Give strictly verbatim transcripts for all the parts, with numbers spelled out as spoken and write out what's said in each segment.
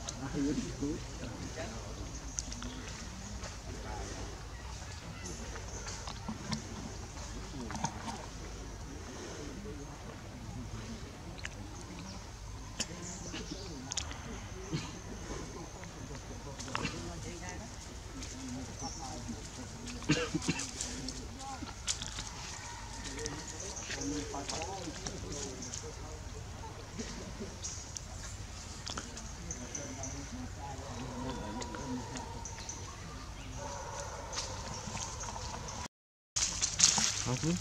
Okay.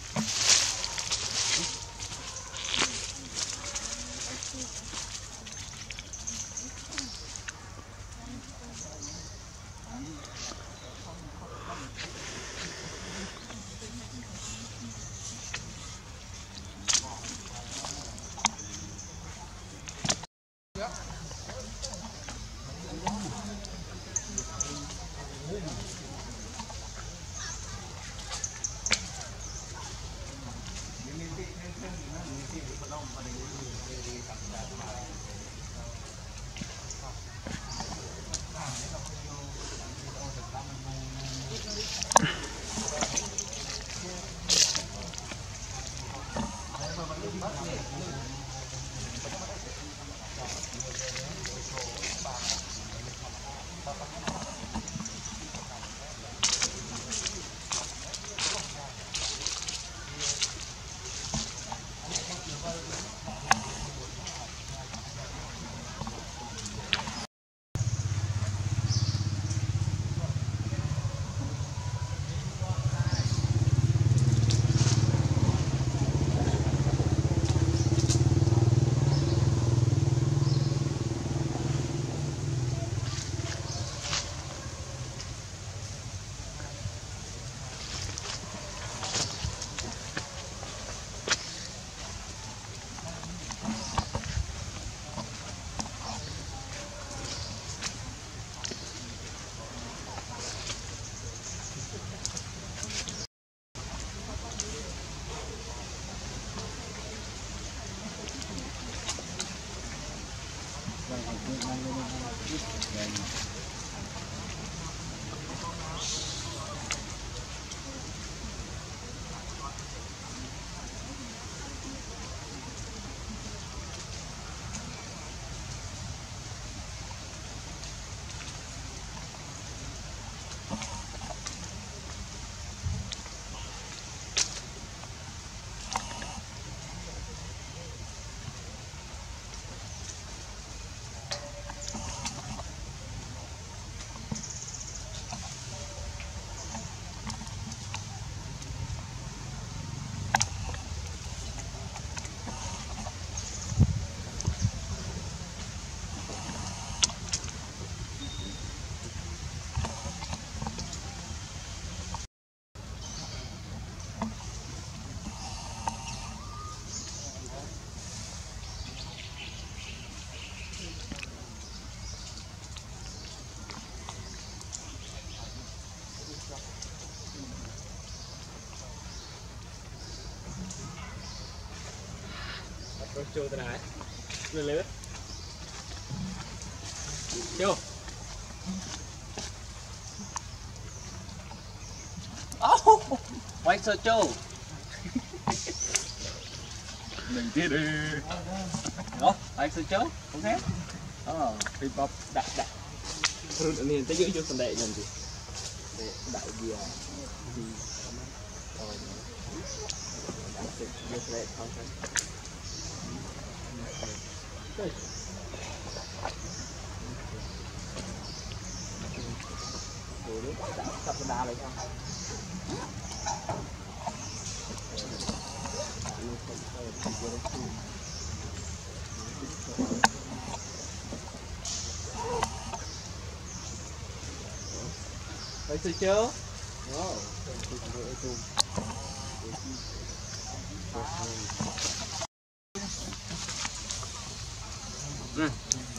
Vô tay này lên lên vô oh quay sơ châu đừng tiếc đi đó quay sơ châu ok ờ hip hop đại đại rồi anh nhìn tới dưới vô sân đại nhìn gì đại gì à gì rồi đại vô sân đại không phải sắp đá lại không? Thấy chưa chưa? Wow. Ừ.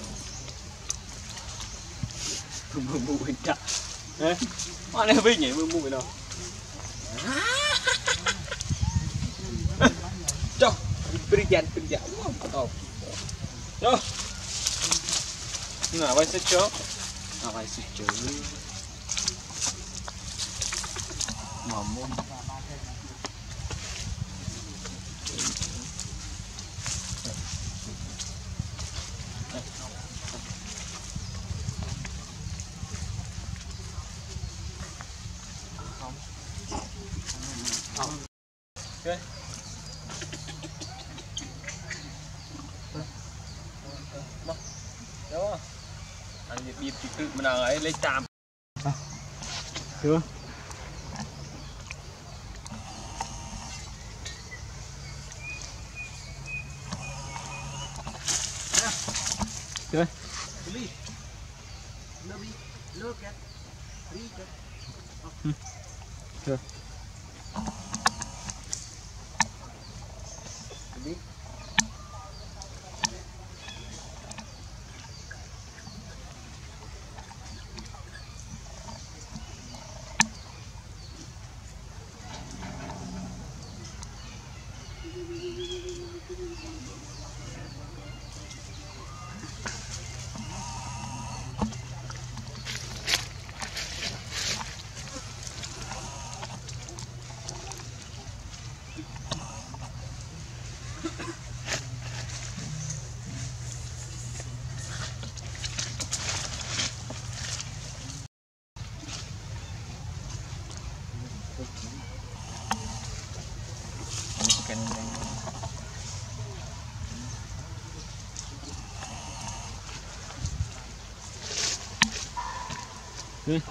Mua mua bên cạnh. Ê, mà này với nhảy mua mua bên nào? Cho, bring dàn bring dàn. Oh. Cho. Nào vai sẽ chớ. Nào vai sẽ chớ. Mà mông. Ok. Đó. Anh điệp thì tự mình nào ấy lấy chạm. À, chưa. Chưa. Chưa. Ừ.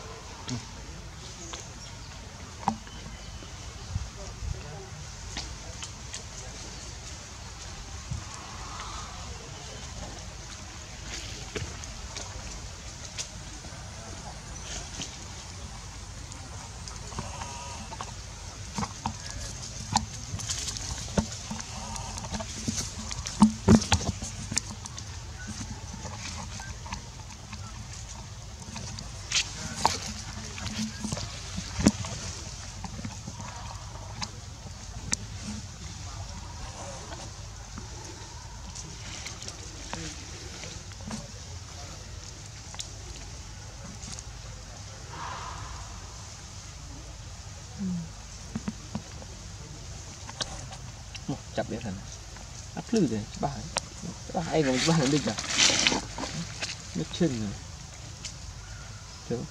Chặt biết thành áp lư rồi bà bà ai còn bà được à nước chân rồi thiếu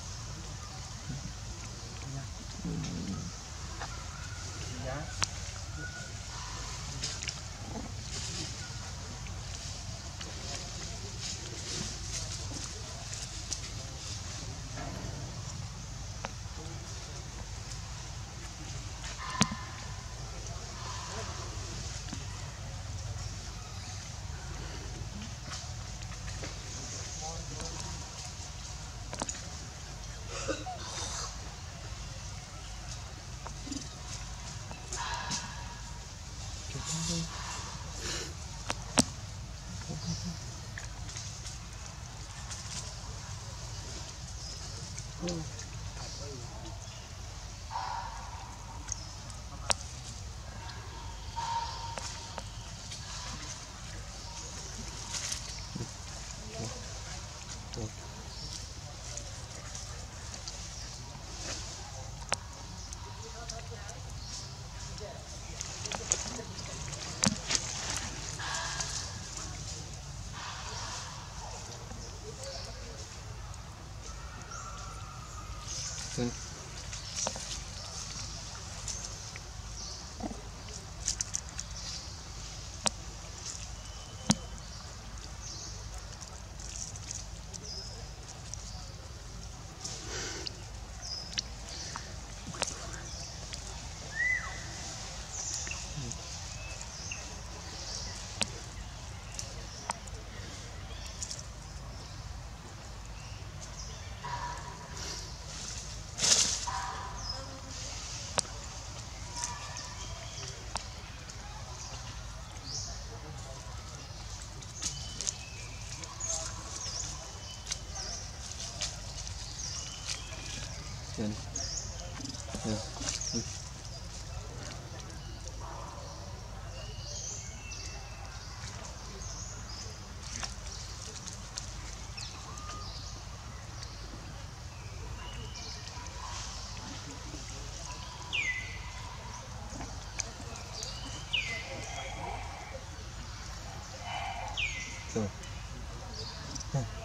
ừ. Trên. Ừ. Ừ. rồi